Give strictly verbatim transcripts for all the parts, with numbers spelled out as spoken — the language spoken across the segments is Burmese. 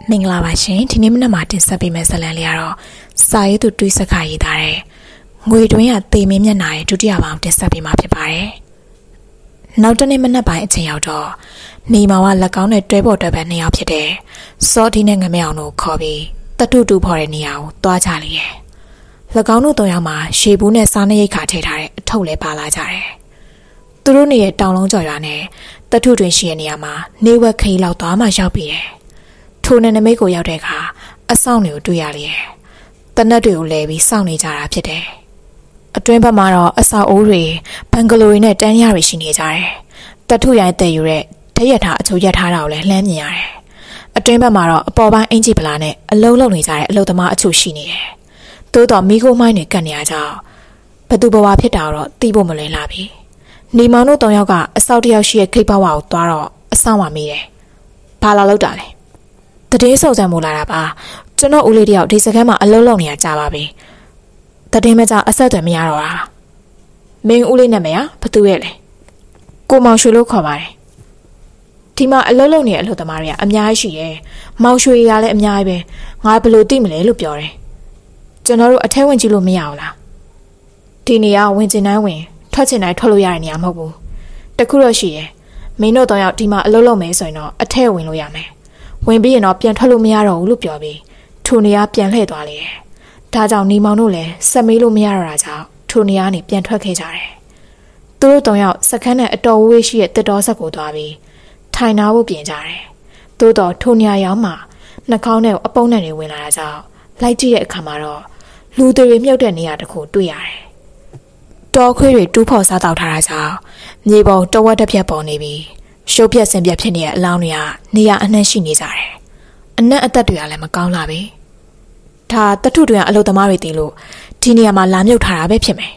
မင်္ဂလာပါရှင်ဒီနေ့မနက်မှာတင်ဆက်ပေးမယ့်ဇာတ်လမ်းလေးကတော့စာရေးသူတွေးစခါရေးထားတဲ့ငွေတွင်းကသေမင်းမျက်နှာရဲ့ဒုတိယပိုင်းတင်ဆက်ပေးမှာဖြစ်ပါတယ်နောက်တနေ့မနက်ပိုင်းအချိန်ရောက်တော့နေမောင်ကလက်ကောင်းနဲ့တွဲပေါ်တွဲပဲနှစ်ယောက်ဖြစ်တဲ့စောဒီနဲ့ငမဲအောင်တို့ခေါ်ပြီးတထုတူဖော်တဲ့နေရာကိုတွားကြလေရဲ့လက်ကောင်းတို့တော့ရောက်မှာရှေဘူးနဲ့စားနရိတ်ခါထည့်ထားတဲ့အထုပ်လဲပါလာကြတယ်သူတို့နေရဲ့တောင်လုံးကြော်ရွာနဲ့တထုတွင်ရှိတဲ့နေရာမှာနေဝက်ခရီးလောက်သွားမှရောက်ပြီးတယ်ထိုနယ်နမိတ်ကိုရောက်တဲ့အခါအဆောင်တွေကိုတွေ့ရလေရဲ့တနက်တွေကိုလဲပြီးစောင့်နေကြတာဖြစ်တယ်အတွင်းဘက်မှာတော့အဆောက်အဦတွေဘန်ဂလိုတွေနဲ့တန်းရတွေရှိနေကြတယ်တထုရိုင်းတဲ့ယူတဲ့တရက်ထားအချိုရက်ထားတာကိုလည်းလှမ်းမြင်ရတယ်အတွင်းဘက်မှာတော့အပေါ်ပိုင်းအင်ဂျီပလာနဲ့အလုံးလုံးနေကြတဲ့အလုပ်သမားအချို့ရှိနေတယ်သို့တော့မိခိုးမိုင်းတွေကတ်နေရကြဘသူဘဝဖြစ်တာတော့သိဖို့မလွယ်လာပြီနေမောင်တို့တောင်ယောက်ကအဆောက်တယောက်ရှိရဲ့ခိတ်ဘဝကိုသွားတော့အဆောင်ပါမိတယ်ဘာလာလောက်တာလဲတည်င်းစုံစမ်းမို့လာတာပါကျွန်တော်ဦးလေးတယောက်ဒီစခန်းမှာအလုံးလုံးနေရကြပါပြီတည်င်းမကြအဆက်အသွယ်မရတော့တာမင်းဦးလေးနာမည်ကဘသူရဲ့လဲကိုမောင်ရွှေလို့ခေါ်ပါတယ်ဒီမှာအလုံးလုံးနေတဲ့အလုပ်သမားတွေကအများကြီးရှိတယ်မောင်ရွှေရလည်းအများကြီးပဲငါဘယ်လိုသိမလဲလို့ပြောတယ်ကျွန်တော်တို့အထဲဝင်ကြည့်လို့မရဘူးလားဒီနေရာဝင်ကျင်တိုင်းဝင်ထွက်ချင်တိုင်းထွက်လို့ရတဲ့နေရာမဟုတ်ဘူးတခုတော့ရှိတယ်မင်းတို့တော့ရောက်ဒီမှာအလုံးလုံးမယ်ဆိုရင်တော့အထဲဝင်လို့ရမယ်ဝင်ပြီးရင်တော့ပြန်ထွက်လို့မရတော့ဘူးလို့ပြောပြီးထိုနေရာပြန်လှည့်သွားလေတယ်ဒါကြောင့်နေမောင်တို့လည်းဆက်မေးလို့မရတော့တာကြောင့်ထိုနေရာကနေပြန်ထွက်ခဲ့ကြတယ်သူတို့တော့ရောက်စခန်းနဲ့အတော်ဝေးရှိတဲ့တစ်တော်ဆက်ကိုသွားပြီးထိုင်နာဖို့ပြင်ကြတယ်သို့တော့ထိုနေရာရောက်မှနှာခေါင်းထဲကိုအပုံနဲ့တွေဝင်လာတာကြောင့်လိုက်ကြည့်တဲ့အခါမှာတော့လူတွေမြုပ်တဲ့နေရာတစ်ခုတွေ့ရတယ်တော်ခွေးတွေတူးဖော်စားတောက်ထားတာကြောင့်မြေပေါ်တဝက်တစ်ပြက်ပေါ်နေပြီးရှုပ်ပြက်ဆင်ပြက်ဖြစ်နေတဲ့အလောင်းတွေကနေရာအနှံ့ရှိနေကြတယ်အနက်အသက်တွေကလည်းမကောင်းလာပြီဒါတထုတွေကအလုပ်သမားတွေတည်လို့ဒီနေရာမှာလာမြုပ်ထားတာပဲဖြစ်မယ်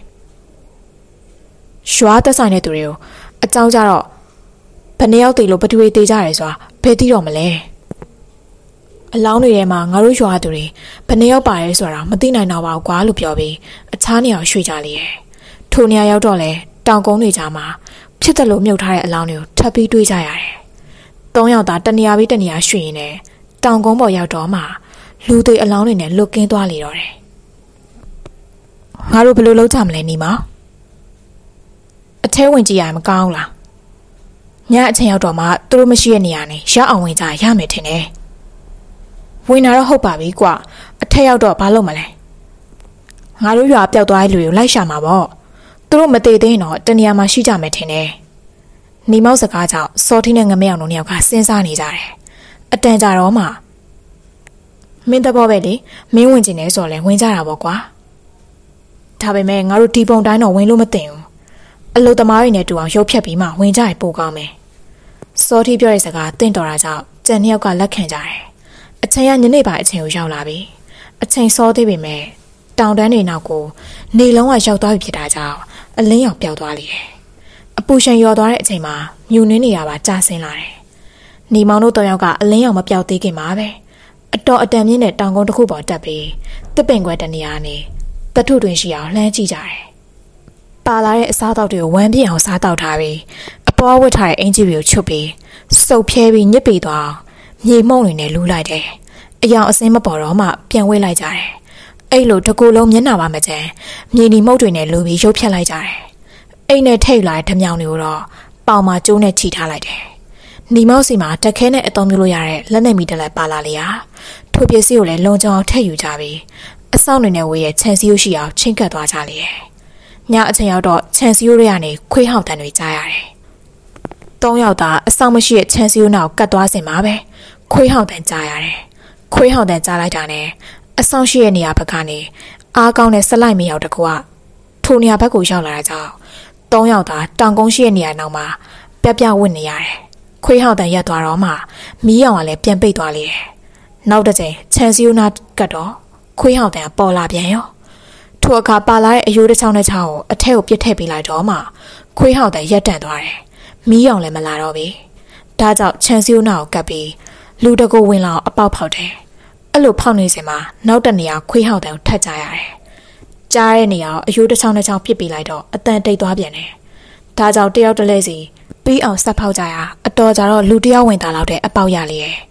ရွာသက်ဆိုင်တဲ့သူတွေကိုအကြောင်းကြတော့ဘယ်နှယောက်တည်လို့ဘသူတွေတည်ကြရဲဆိုတာဘယ်သိတော့မလဲအလောင်းတွေထဲမှာငါတို့ရွာသူတွေဘယ်နှယောက်ပါရဲဆိုတာမသိနိုင်တော့ပါဘူးကွာလို့ပြောပြီးအခြားနေရာရွှေ့ကြလေရဲ့ထိုနေရာရောက်တော့လဲတောင်ကုန်းတွေကြားမှာဖြစ်တယ်လို့မြုပ်ထားတဲ့အလောင်းတွေကိုထပ်ပြီးတွေးကြရတယ်။သုံးယောက်သားတနေရာပြီးတနေရာရွှေ့ရင်းနဲ့တောင်ကုန်းပေါ်ရောက်တော့မှလူတွေအလောင်းတွေနဲ့လွတ်ကင်းသွားလေတော့တယ်။ငါတို့ဘယ်လိုလုပ်ကြမလဲနီမ။အထဲဝင်ကြည့်ရရင်မကောင်းလား။ညအချိန်ရောက်တော့မှသူတို့မရှိတဲ့နေရာနဲ့ရောက်အောင်ဝင်ကြရမယ်ထင်တယ်။ဝင်လာတော့ဟုတ်ပါပြီကွာ။အထက်ရောက်တော့ဘာလုပ်မလဲ။ငါတို့ရွာပျောက်သွားတဲ့လူတွေကိုလိုက်ရှာမှာပေါ့။သူတို့မသေးသေးရင်တော့တနေရာမှာရှိကြမယ်ထင်တယ်။နေမောက်စကားကြောင့်စောထီးနဲ့ငမဲအောင်တို့နှစ်ယောက်ကစဉ်းစားနေကြတယ်။အတန်ကြာတော့မှမင်းတဘောပဲလေမင်းဝင်ကျင်နေဆိုလဲဝင်ကြတာပေါ့ကွာ။ဒါပေမဲ့ငါတို့ဒီပုံတိုင်းတော့ဝင်လို့မသိဘူး။အလုပ်သမားတွေနဲ့တူအောင်ရုပ်ဖြတ်ပြီးမှဝင်ကြရင်ပိုကောင်းမယ်။စောထီးပြောတဲ့စကားတင့်တော်တာကြောင့်ကြံနှစ်ယောက်ကလက်ခံကြတယ်။အချိန်ကညနေပိုင်းအချိန်ကိုရောက်လာပြီ။အချိန်စောသေးပေမဲ့တောင်တန်းတွေနောက်ကိုနေလုံးကရောက်သွားပြီဖြစ်တာကြောင့်အလင်းရောင်ပျောက်သွားလေတယ်။အပူရှင်ရော်သွားတဲ့အချိန်မှာမြူနင်းနေရပါကြာဆင်းလာတယ်။နေမောင်တို့တောင်ယောက်ကအလင်းရောင်မပျောက်သေးခင်မှာပဲအတော်အတန်မြင့်တဲ့တောင်ကုန်းတစ်ခုပေါ်တက်ပြီးတစ်ပင်ခွဲတနေရာနဲ့တထုတွင်ရှိအောင်လှမ်းကြည့်ကြတယ်။ပါလာတဲ့အစားအသောက်တွေကိုဝမ်းပြင်းအောင်စားတောက်ထားပြီးအပေါ်ဝတ်ထားတဲ့အင်ဂျီတွေကိုချုပ်ပြီးစုပ်ဖြဲပြီးညစ်ပေသွားမြေမှုန့်တွေနဲ့လူးလိုက်တယ်။အယောင်အစင်းမပေါ်တော့မှပြန်ဝေးလိုက်ကြတယ်။အဲ့လိုတကူလုံးမျက်နှာပါမကျန်မြေနီမုတ်တွေနဲ့လူပြီးရုပ်ဖြတ်လိုက်ကြတယ်။အိမ်နဲ့ထိတ်လာတဲ့ဓမြောင်တွေကိုတော့ပေါင်မှာကျိုးနဲ့ချီထားလိုက်တယ်။နီမောက်စီမှာတက်ခဲနဲ့အသုံးပြုလို့ရတဲ့လက်နဲ့မီတလက်ပါလာလေရာထိုပစ္စည်းကိုလည်းလုံခြုံအောင်ထည့်ယူကြပြီးအဆောင်တွေနဲ့ဝေးရဲ့ခြံစည်းရိုးရှိအောင်ချင်းကပ်သွားကြလေတယ်။ညအချိန်ရောက်တော့ခြံစည်းရိုးတွေကနေခွေးဟောက်တန်တွေကြားရတယ်။သုံးယောက်သားအဆောင်မရှိတဲ့ခြံစည်းရိုးနောက်ကတ်သွားစင်မှာပဲခွေးဟောက်တန်ကြားရတယ်။ခွေးဟောက်တန်ကြားလိုက်တာနဲ့အဆောင်ရှိတဲ့နေရာဘက်ကနေအားကောင်းတဲ့ဆက်လိုက်မရောက်တကူကထိုနေရာဘက်ကိုရောက်လာတာကြောင့်သုံးယောက်သားတောင်ကုန်းရှိတဲ့နေရာနောက်မှာပြပြဝင့်နေရတယ်။ခွေးဟောက်တန်ရက်သွားတော့မှမီးရောင်ကလည်းပြန်ပိတ်သွားလေတယ်။နောက်တစ်ချိန်ခြံစည်းရိုးနာကတ်တော့ခွေးဟောက်တန်ပေါ်လာပြန်ရော။ထိုအခါပါလာတဲ့အယိုးတစ်ချောင်းတစ်ချောင်းကိုအထက်ကိုပြစ်ထည့်ပေးလိုက်တော့မှခွေးဟောက်တန်ရက်တန့်သွားတယ်။မီးရောင်လည်းမလာတော့ဘူး။ဒါကြောင့်ခြံစည်းရိုးနာကိုကတ်ပြီးလူတကူဝင်လာအောင်အပေါက်ဖောက်တယ်။အဲ့လိုဖောက်နေစဉ်မှာနောက်တနေရာခွေးဟောက်တန်ကိုထပ်ကြရတယ်။ကြားတဲ့နေရာကိုအယိုးတစ်ချောင်းတစ်ချောင်းပြစ်ပေးလိုက်တော့အတန်တိတ်သွားပြန်တယ်။ဒါကြောင့်တယောက်တစ်လဲစီပြီးအောင်ဆက်ဖောက်ကြရအတော်ကြတော့လူတယောက်ဝင်တာလောက်တဲ့အပေါက်ရလေရဲ့။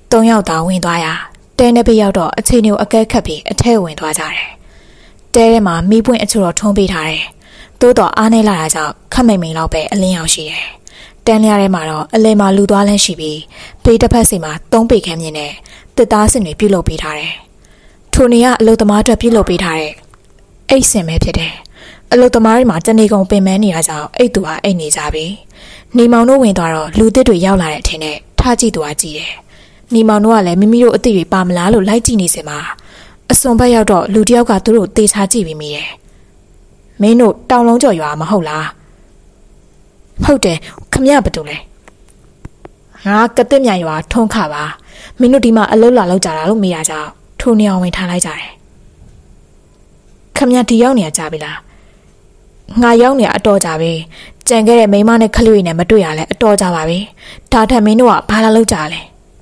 သုံးယောက်သာဝင်သွားရာတဲနဲ့ပြရောက်တော့အချိန်ကိုအကဲခတ်ပြီးအထဲဝင်သွားကြတယ်တဲထဲမှာမီးပွင့်အချို့တော့ထုံးပေးထားတယ်သို့တော့အားနေလာတာကြောင့်ခက်မိန်မိန်လောက်ပဲအလင်းရောက်ရှိတယ်တန်းလျားထဲမှာတော့အလဲမှာလူသွားလန်းရှိပြီးပေတစ်ဖက်စီမှာသုံးပေခန့်မြင့်နဲ့တစ်သားစင်တွေပြုတ်လုပ်ပေးထားတယ်ထိုနေကအလုသမားအတွက်ပြုတ်လုပ်ပေးထားတဲ့အိတ်စင်ပဲဖြစ်တယ်အလုသမားတွေမှာတနေကုန်ပင်ပန်းနေရကြောင်းအိတ်သူဟာအိတ်နေကြပြီနေမောင်တို့ဝင်သွားတော့လူသစ်တွေရောက်လာတဲ့အထင်နဲ့ထားကြည့်သူကကြည့်တယ်နေမောင်တို့ကလည်းမိမိတို့အသိတွေပါမလားလို့လိုက်ကြည့်နေစင်မှာအစွန်ဘက်ရောက်တော့လူတယောက်ကသူတို့တေချာကြည့်ပြီးမိတယ်မင်းတို့တောင်လုံးကျော်ရွာမဟုတ်လားဟုတ်တယ်ခမရဘာတူလဲငါကတစ်မြိုင်ရွာထုံးခပါမင်းတို့ဒီမှာအလုလာလောက်ကြတာလို့မေးရကြထိုနေအောင်ဝင်ထားလိုက်ကြတယ်ခမရဒီရောက်နေကြပြီလားငါရောက်နေအတော်ကြပြီကြံခဲ့တဲ့မိန်းမနဲ့ခလေးတွေနဲ့မတွေ့ရလဲအတော်ကြပါပြီဒါထက်မင်းတို့ကဘာလာလောက်ကြလဲ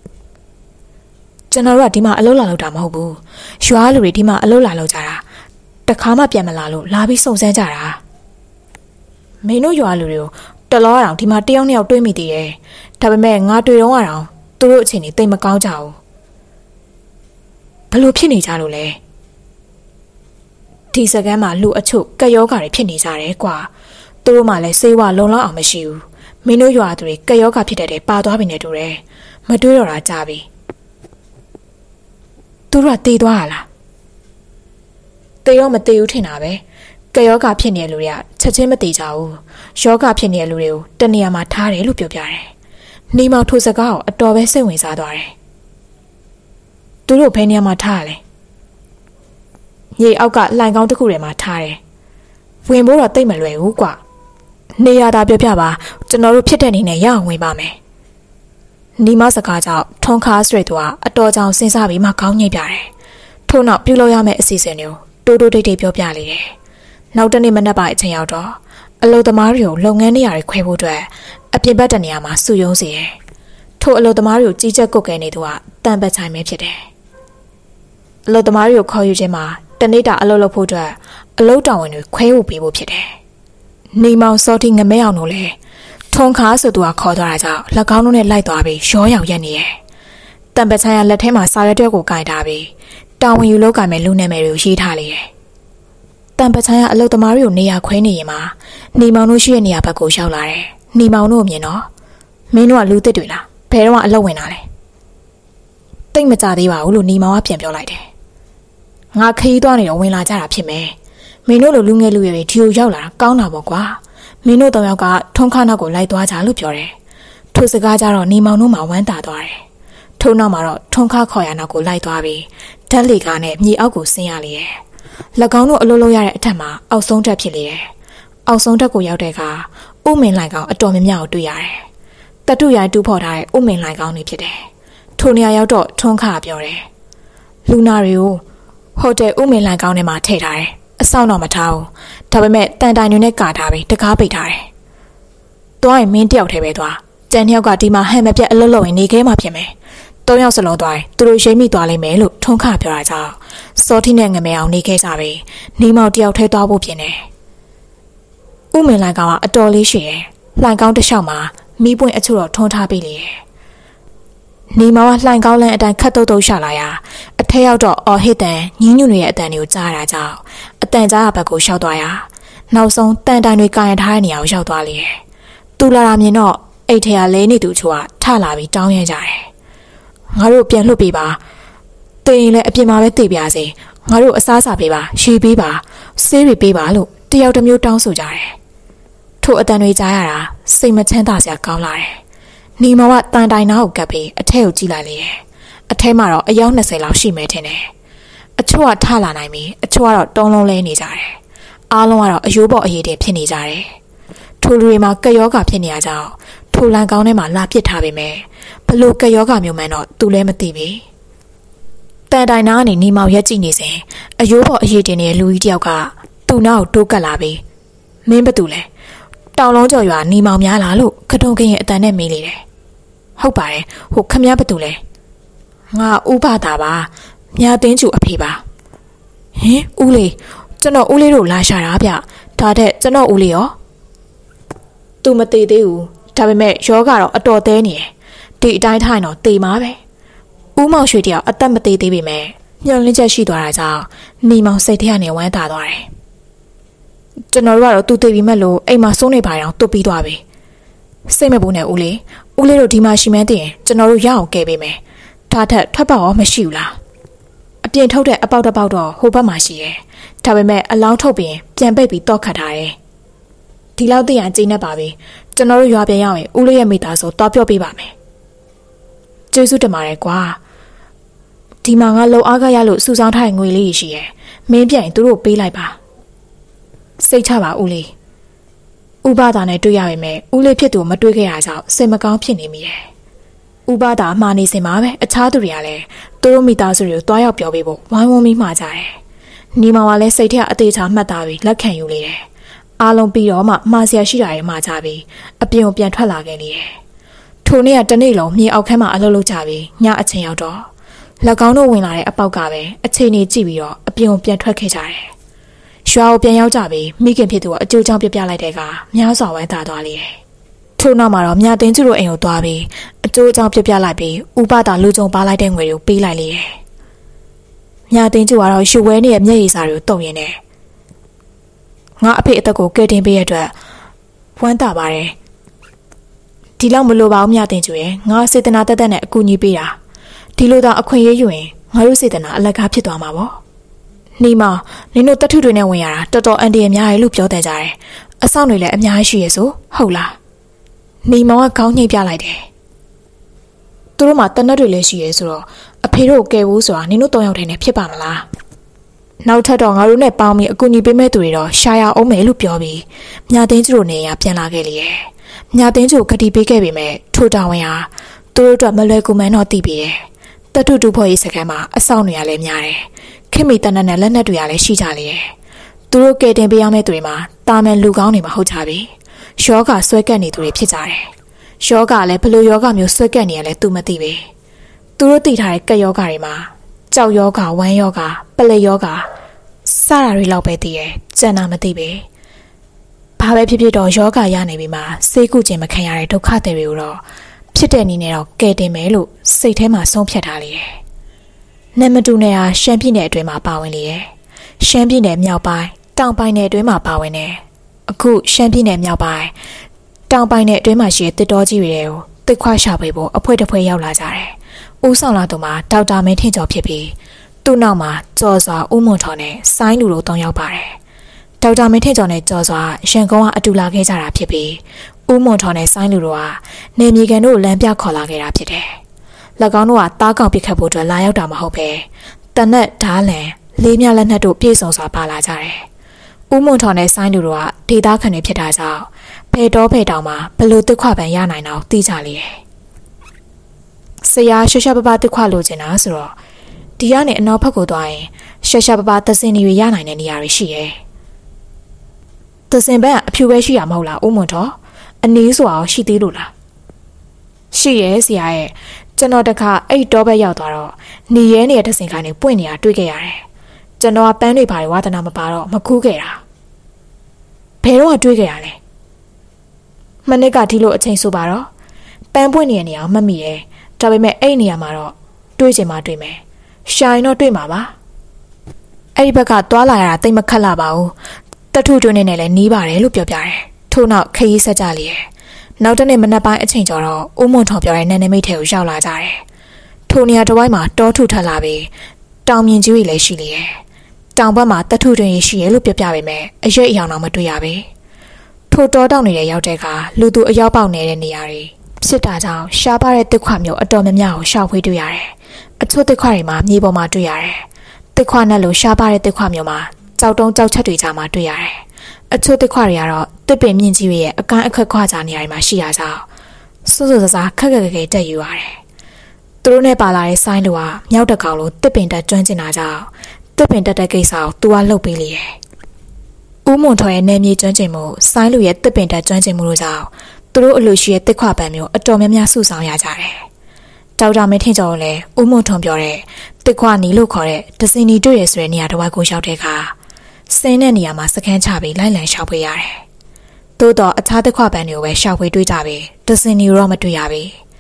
ကျွန်တော်တို့ကဒီမှာအလုလာလောက်တာမဟုတ်ဘူးရွာလူတွေဒီမှာအလုလာလောက်ကြတာတခါမှပြန်မလာလို့လာပြီးစုံစမ်းကြတာမင်းတို့ရွာလူတွေကိုတလောအောင်ဒီမှာတယောက်နှစ်ယောက်တွေးမိသေးတယ်ဒါပေမဲ့ငါတွေ့တော့အောင်သူတို့အချိန်ကြီးတိတ်မကောင်းကြဘူးဘလို့ဖြစ်နေကြလို့လဲဒီစကမ်းမှာလူအချို့ကက်ယောဂါတွေဖြစ်နေကြတယ်ကွာသူတို့မှလည်းစေဝလုံလောက်အောင်မရှိဘူးမင်းတို့ရွာသူတွေကက်ယောဂါဖြစ်တဲ့တဲ့ပါသွားပြီနဲ့တူတယ်မတွေးတော့တာကြပြီသူတို့ကတေးသွားရလားတေးတော့မတေးဘူးထင်တာပဲကက်ယောဂါဖြစ်နေတဲ့လူတွေကချက်ချင်းမတေးကြဘူးယောဂါဖြစ်နေတဲ့လူတွေကိုတနေရာမှာထားတယ်လို့ပြောပြတယ်နေမောင်ထိုစကားကိုအတော်ပဲစိတ်ဝင်စားသွားတယ်သူတို့ဘယ်နေရာမှာထားရလဲရေအောက်ကလှိုင်ကောင်းတစ်ခုထဲမှာထားတယ်ဝင်ဖို့တော့တိတ်မလွယ်ဘူးကွာနေရတာပြောပြပါကျွန်တော်တို့ဖြစ်တဲ့အနေနဲ့ရအောင်ဝင်ပါမယ်နီမစကားကြောင့်ထုံခါစရိတ်ကအတော်ကြောင်စဉ်းစားပြီးမှခေါင်းညိတ်ပြတယ်ထို့နောက်ပြုလုပ်ရမယ့်အစီအစဉ်တွေကိုတိုးတိုးတိတ်တိတ်ပြောပြလေတယ်နောက်တနေ့မနက်ပိုင်းအချိန်ရောက်တော့အလုသမားတွေကိုလုပ်ငန်းနေရာတွေခွဲဖို့အတွက်အပြင်ဘက်တနေရာမှာစုယုံစေတယ်ထို့အလုသမားတွေကိုကြီးကြပ်ကုတ်ကဲနေသူကတန်ပတ်ချိုင်ပဲဖြစ်တယ်အလုသမားတွေကိုခေါ်ယူခြင်းမှာတနေ့တာအလုလုပ်ဖို့အတွက်အလုတောင်ဝင်တွေခွဲဖို့ပေးဖို့ဖြစ်တယ်နေမောင်စောတိငမဲအောင်တို့လည်းထုံခါဆိုသူကခေါ်သွားတာကြောင့်လက်ကောင်းတို့နဲ့လိုက်သွားပြီးရောရောင်ရက်နေတယ်တန်ပချိုင်ကလက်ထဲမှာစာရွက်တွေကိုကင်ထားပြီးတာဝန်ယူလုပ်ကင်မဲ့လူနာမည်တွေကိုရေးထားလေတယ်တန်ပချိုင်ကအလုသမားတွေကိုနေရာခွဲနေရင်မှာနေမောင်တို့ရှိတဲ့နေရာဘက်ကိုရောက်လာတယ်နေမောင်တို့မြင်တော့မင်းတို့ကလူသစ်တွေလားဘယ်တော့မှအလုဝင်တာလဲတိတ်မကြသေးပါဘူးလို့နေမောင်ကပြန်ပြောလိုက်တယ်ငါခရီးသွားနေတော့ဝင်လာကြတာဖြစ်မယ်မင်းတို့လိုလူငယ်လူရွယ်တွေဒီကိုရောက်လာတာကောင်းတာပေါ့ကွာမင်းတို့တောင်ယောက်ကထုံခါနောက်ကိုလိုက်သွားကြလို့ပြောတယ်ထိုစကားကြတော့နေမောင်တို့မှဝမ်းသာသွားတယ်ထို့နောက်မှာတော့ထုံခါခေါ်ရနောက်ကိုလိုက်သွားပြီးဓာတ်လေကားနဲ့မြေအောက်ကိုဆင်းရလေတယ်လက်ကောင်းတို့အလိုလိုရတဲ့အထက်မှာအောက်ဆုံးတက်ဖြစ်လေတယ်အောက်ဆုံးတက်ကိုရောက်တဲ့အခါဥမင်လိုင်ကောင်အတော်များများကိုတွေ့ရတယ်တတုရိုင်တူဖော်ထားတဲ့ဥမင်လိုင်ကောင်တွေဖြစ်တယ်ထိုနေရာရောက်တော့ထုံခါပြောတယ်လူနာတွေကိုဟိုတယ်ဥမင်လိုင်ကောင်းထဲမှာထည့်ထားတယ်အဆောင်တော့မထားဘူးဒါပေမဲ့တန်တိုင်တွေနဲ့ကာထားပြီးတကားပိတ်ထားတယ်သွားရင်မင်းတယောက်တည်းပဲသွားကြံတယောက်ကဒီမှာဟန်မပြတ်အလွတ်လွတ်ဝင်နေခဲ့မှဖြစ်မယ်သုံးယောက်စလုံးသွားရင်သူတို့ရိမ့်မိသွားလိမ့်မယ်လို့ထုံခပြောတာကြောင့်စောတိနဲ့ငမဲအောင်နေခဲ့ကြပြီနေမောင်တယောက်ထဲသွားဖို့ပြင်တယ်ဥမင်လိုင်ကောင်ကအတော်လေးရှိတယ်လှိုင်ကောင်းတစ်လျှောက်မှာမီးပွင့်အချို့တော့ထုံထားပေးလေတယ်နေမောင်ကလှိုင်ကောင်းလန်းအတိုင်းခတ်တုတ်တုတ်ရှာလာရာအထက်ရောက်တော့အော်ဟစ်တန်ညင်းညွန့်ရဲ့အတန်တွေကိုကြားရတာကြောင့်အတန်ကြားဘက်ကိုရှောက်သွားရာနောက်ဆုံးတန်တိုင်တွေကာရထားတဲ့နေရာကိုရောက်သွားလေတယ်။သူလာတာမြင်တော့အိတ်ထဲကလဲနေသူချို့ကထလာပြီးတောင်းရကြတယ်။ငါတို့ပြန်လွှတ်ပေးပါ။တင်ရင်လည်းအပြင်မှာပဲတည်ပြစေ။ငါတို့အစားစာပေးပါ၊ရေပေးပါ၊ဆေးတွေပေးပါလို့တယောက်တစ်မျိုးတောင်းဆိုကြတယ်။ထို့အတန်တွေကြားရတာစိတ်မချမ်းသာစရာကောင်းလာတယ်။နေမောင်ကတန်တိုင်နားကိုကပ်ပြီးအထက်ကိုကြည့်လိုက်လေတယ်။အထဲမှာတော့အယောက်၂၀လောက်ရှိမယ်ထင်တယ်။အချို့ကထလာနိုင်ပြီအချို့ကတော့တုံးလုံးလဲနေကြတယ်။အားလုံးကတော့အယိုးပေါ်အရေးတွေဖြစ်နေကြတယ်။ထိုလူတွေမှာကက်ယောဂါဖြစ်နေရကြောင်းထိုလန်ကောင်းထဲမှာလာပစ်ထားပေမဲ့ဘလို့ကက်ယောဂါမျိုးမှန်းတော့သူလည်းမသိပြီ။တန်တိုင်နာကနေနေမောင်ရက်ကြည့်နေစဉ်အယိုးပေါ်အရေးတင်နေတဲ့လူကြီးတယောက်ကသူ့နောက်တိုးကပ်လာပြီးမင်းဘာတူလဲတောင်လုံးကျော်ရွာနေမောင်များလားလို့ခတုံးကင်းရဲ့အတန်နဲ့မေးလေတယ်။ဟုတ်ပါတယ်ဟိုခမည်းဘာတူလဲငါဥပတာပါမြာတင်းကျူအဖေပါဟင်ဦးလေးကျွန်တော်ဦးလေးတို့လာရှာတာဗျဒါတဲ့ကျွန်တော်ဦးလေးရောသူမသေးသေးဘူးဒါပေမဲ့ယောဂါတော့အတော်သေးနေတယ်ဒီအတိုင်းထိုင်တော့တေမှာပဲဦးမောင်ရွှေတယောက်အသက်မသေးသေးပေမဲ့ညှော်လင့်ချက်ရှိသွားတာကြောင့်နေမောင်စိတ်ထဲကနေဝမ်းသာသွားတယ်။ကျွန်တော်တို့ကတော့သူတည်ပြီးမဲ့လို့အိမ်မှာစိုးနေပါအောင်တွတ်ပြီးသွားပြီ။စိတ်မပူနဲ့ဦးလေးဦးလေးတို့ဒီမှာရှိမှန်းသိရင်ကျွန်တော်တို့ရအောင်ကဲပေးမယ်။ဒါထက်ထွက်ပေါက်ရောမရှိဘူးလား။အပြင်ထုတ်တဲ့အပေါက်တစ်ပေါက်တော့ဟိုဘက်မှာရှိတယ်။ဒါပေမဲ့အလောင်းထုတ်ပြီးပြန်ပိတ်ပြီးတော့ခတ်ထားတယ်။ဒီလောက်သိရင်ကြိနေပါပြီ။ကျွန်တော်တို့ရွာပြန်ရောက်ရင်ဦးလေးရဲ့မိသားစုတော့ပြောပြပါမယ်။ကျေးဇူးတင်ပါတယ်ကွာ။ဒီမှာငါလုံအားကရလို့စူဆောင်းထားတဲ့ငွေလေးရှိရဲ့မင်းပြန်သူတို့ပေးလိုက်ပါစိတ်ချပါဦးလေးဥပဒါနဲ့တွေ့ရပေမဲ့ဦးလေးဖြစ်သူမတွေ့ခဲ့ရကြောင်းစိတ်မကောင်းဖြစ်နေမိတယ်ဥပဒါမှားနေစင်ပါပဲအခြားသူတွေကလည်းသူတို့မိသားစုတွေကိုတွားရောက်ပြောပေးဖို့ဝိုင်းဝန်းပြီးမှာကြတယ်ညီမကလည်းစိတ်ထဲအသေးချာမှတ်သားပြီးလက်ခံယူလေတယ်အားလုံးပြီးတော့မှမှားစရာရှိတာတွေမှာကြပြီးအပြင်ကိုပြန်ထွက်လာခဲ့လေတယ်ထိုနေ့ကတနေ့လုံးမြေအောက်ခန်းမှာအလုပ်လုပ်ကြပြီးညအချိန်ရောက်တော့၎င်းတို့ဝင်လာတဲ့အပေါက်ကပဲအချိန်ကြီးကြည့်ပြီးတော့အပြင်ကိုပြန်ထွက်ခဲ့ကြတယ်။ရွာကိုပြန်ရောက်ကြပြီးမိခင်ဖြစ်သူကအကျိုးကြောင့်ပြပြလိုက်တဲ့ကများစွာဝမ်းသာသွားလေတယ်။ထို့နောက်မှာတော့မြတင်ကျူတို့အိမ်ကိုသွားပြီးအကျိုးကြောင့်ပြပြလိုက်ပြီးဥပဒါလူကြုံပါလိုက်တဲ့ငွေကိုပေးလိုက်လေတယ်။မြတင်ကျူကတော့ရွှေဝဲနေရဲ့မျက်ရည်စာတွေကိုတုံရင်တယ်။ငါအဖေအသက်ကိုကယ်တင်ပေးရတဲ့ဝမ်းသာပါတယ်။ဒီလောက်မလိုပါဘူးမြတင်ကျူရဲ့ငါစေတနာတက်တက်နဲ့အကူအညီပေးတာဒီလိုတော့အခွင့်အရေးယူရင်ငါတို့စေတနာအလကားဖြစ်သွားမှာပေါ့။နေမနင်တို့တထုတွေနဲ့ဝင်ရတာတော်တော်အန်တီအများကြီးလို့ပြောတဲ့ကြတယ်။အဆောင်တွေလည်းအများကြီးရှိရဆိုဟုတ်လား။နေမောင်ကခေါင်းညှိပြလိုက်တယ်။သူတို့မှတနက်တွေလည်းရှိရဲဆိုတော့အဖေတို့ကယ်ဖို့ဆိုတာနင်တို့တောင်းရောက်တယ်နဲ့ဖြစ်ပါမလား။နောက်ထပ်တော့ငါတို့နဲ့ပေါင်းပြီးအကူအညီပေးမဲ့သူတွေတော့ရှာရအောင်မယ်လို့ပြောပြီးမြသိန်းကျတို့နေရပြန်လာခဲ့လေရဲ့။မြသိန်းကျကိုဂတိပေးခဲ့ပေမဲ့ထိုတာဝန်ဟာသူတို့အတွက်မလွယ်ကူမှန်းတော့သိပြီးတယ်။တထုတူဖို့ရေးစကန်မှာအဆောင်တွေကလည်းများတယ်။ခင်မီတနက်နဲ့လက်နက်တွေကလည်းရှိကြလေရဲ့။သူတို့ကယ်တင်ပေးရမယ့်သူတွေမှာတာမန်လူကောင်းတွေမဟုတ်ကြပြီ။ယောဂဆွဲကပ်နေသူတွေဖြစ်ကြတယ်။ယောဂလည်းဘလို့ယောဂမျိုးဆွဲကပ်နေရလဲသူမသိပဲ။သူတို့သိထားတဲ့ကက်ယောဂတွေမှာကြောက်ယောဂဝမ်းယောဂပလက်ယောဂစတာတွေလောက်ပဲသိရဲ့။ကျန်တာမသိပဲ။ဘာပဲဖြစ်ဖြစ်တော့ယောဂရနေပြီမှာစိတ်ကူးခြင်းမခံရတဲ့ဒုက္ခတွေကိုတော့ဖြစ်တဲ့နည်းနဲ့တော့ကယ်တင်မယ်လို့စိတ်ထဲမှာဆုံးဖြတ်ထားလေတယ်။နမတူနယ်ဟာရှမ်းပြည်နယ်အတွင်းမှာပါဝင်လေတယ်။ရှမ်းပြည်နယ်မြောက်ပိုင်းတောင်ပိုင်းနယ်အတွင်းမှာပါဝင်တယ်။အခုရှမ်းပြည်နယ်မြောက်ပိုင်းတောင်ပိုင်းနယ်အတွင်းမှာရှိတဲ့တစ်တော်ကြီးတွေကိုတစ်ခွရှာပေးဖို့အဖွဲတစ်ဖွဲရောက်လာကြတယ်။ဦးဆောင်လာသူမှာဒေါက်တာမင်းထင်ကျော်ဖြစ်ပြီးသူ့နောက်မှာကျော်စွာဦးမွန်ထော်နဲ့ဆိုင်းလူတို့တောင်းရောက်ပါတယ်။ဒေါက်တာမင်းထင်ကျော်နဲ့ကျော်စွာရန်ကုန်ကအတူလာခဲ့ကြတာဖြစ်ပြီးဦးမွန်ထော်နဲ့ဆိုင်းလူတို့ကနေမြေကန်တို့လမ်းပြခေါ်လာခဲ့တာဖြစ်တယ်။၎င်းတို့ကတားကောင်ပစ်ခတ်ဖို့အတွက်လာရောက်တာမဟုတ်ပဲတနက်ဓားလန်လေးမြလက်နက်တို့ပြေဆုံးစွာပါလာကြတယ်။ဦးမွန်ထော်နဲ့ဆိုင်းလူတို့ကဒေသခံတွေဖြစ်တာကြောင့်ဖဲတော်ဖဲတောင်မှာဘလို့တစ်ခွပန်ရနိုင်အောင်သိကြလေတယ်။ဆရာရှော့ရှော့ပပတစ်ခွလိုချင်တာဆိုတော့ဒီကနေအနောက်ဘက်ကိုသွားရင်ရှော့ရှော့ပပသစင်တွေရနိုင်တဲ့နေရာတွေရှိတယ်။သစင်ဘက်ကအဖြူပဲရှိရမဟုတ်လားဦးမွန်ထော်အနည်းဆိုအောင်ရှိသေးလို့လားရှိရဲဆရာရဲ့ကျွန်တော်တခါအဲ့တော့ပဲရောက်သွားတော့နေရဲနေတဲ့တစင်ခိုင်းနေပွင့်နေတာတွေ့ခဲ့ရတယ်ကျွန်တော်ကပန်းတွေပါတွေဝါသနာမပါတော့မကူးခဲ့တာဘယ်တော့တွေ့ခဲ့ရလဲမနစ်ကဒီလိုအချိန်ဆိုပါတော့ပန်းပွင့်နေတဲ့နေရာမမိရဲဒါပေမဲ့အဲ့နေရာမှာတော့တွေ့ချင်မှတွေ့မယ်ရှာရင်တော့တွေ့မှာပါအဲ့ဒီဘက်ကသွားလာရတာတိတ်မခက်လာပါဘူးတထုတွင်းနေနဲ့လည်းနီးပါတယ်လို့ပြောပြတယ်ထို့နောက်ခရီးဆက်ကြလေရဲ့နောက်တနေ့မနက်ပိုင်းအချိန်ကျော်တော့ဦးမွန်ထော်ပြောတဲ့နန်းနမိတ်ထဲကိုရောက်လာကြတယ်ထိုနေရာတစ်ဝိုက်မှာတောထုထပ်လာပြီးတောင်မြင်ကြီးတွေလည်းရှိလေရဲ့တောင်ဘက်မှာတထုတွင်ရှိရဲလို့ပြောပြပေမဲ့အရိပ်အယောင်တော့မတွေ့ရပဲထိုတောတောင်တွေရောက်တဲ့အခါလူသူအရောက်ပေါက်နေတဲ့နေရာတွေဖြစ်တာကြောင့်ရှားပါတဲ့တစ်ခွမျိုးအတော်များများကိုရှောက်ဖွေးတွေ့ရတယ်အချို့တစ်ခွတွေမှာမြေပေါ်မှာတွေ့ရတယ်တစ်ခွနဲ့လို့ရှားပါတဲ့တစ်ခွမျိုးမှာကြောက်တုံးကြောက်ချက်တွေကြားမှာတွေ့ရတယ်အချို့တစ်ခွတွေကတော့တစ်ပင်မြင့်ကြီးရဲ့အကန့်အခက်ခွာကြနေရာတွေမှာရှိရကြောင်းစွစွစစားခက်ခက်ခဲခဲတက်ယူရတယ်သူတို့နဲ့ပါလာတဲ့ဆိုင်းလူကမြောက်တကောင်လို့တစ်ပင်တက်ကျွမ်းကျင်တာကြောင့်တစ်ပင်တက်တဲ့ကိစ္စကိုသူကလှုပ်ပေးလေရဲ့ဦးမွန်ထော်ရဲ့နေမြေကျွမ်းကျင်မှုဆိုင်းလူရဲ့တစ်ပင်တက်ကျွမ်းကျင်မှုတို့ကြောင့်သူတို့အလိုရှိတဲ့တစ်ခွပံမျိုးအတော်များများစုဆောင်ရကြတယ်ဒေါက်တာမင်းထင်ကျော်လည်းဦးမွန်ထွန်ပြောတဲ့တစ်ခွနီလို့ခေါ်တဲ့ဒဇင်နီတွေ့ရဆိုတဲ့နေရာတစ်ဝိုက်ကိုရောက်တဲ့အခါစင်းတဲ့နေရာမှာစခန်းချပြီးလိုက်လံရှောက်ပေးရတယ်။သို့တော့အခြားတစ်ခွပန်းတွေကိုပဲရှောက်ပေးတွေ့ကြပြီ။ဒဇင်နီတော့မတွေ့ရပြီ